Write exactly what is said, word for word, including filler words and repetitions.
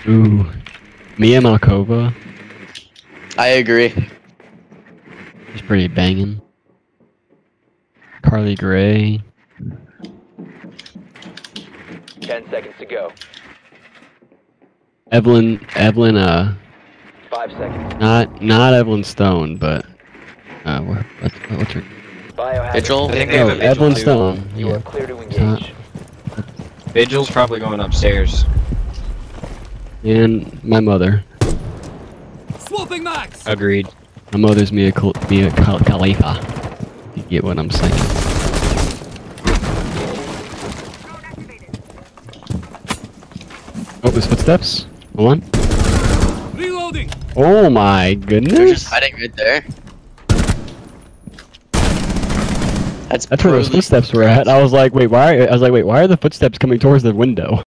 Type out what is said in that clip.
Ooh. Mia Malkova. I agree. She's pretty banging. Carly Gray. Ten seconds to go. Evelyn, Evelyn, uh, Five seconds. not, not Evelyn Stone, but, uh, what, what's, what's her? Biohazard. Vigil? I think they Oh, have a Vigil Evelyn too. Stone. You Yeah. are clear to Uh, engage. Vigil's probably going upstairs. And my mother. Swapping max. Agreed. My mother's Mia, Khal- Mia Khal- Khalifa. You get what I'm saying. Oh, there's footsteps. Hold on. Reloading. Oh my They're just goodness. hiding right there. That's That's where those brutally footsteps were at. I was like, wait, why? Are, I was like, wait, why are the footsteps coming towards the window?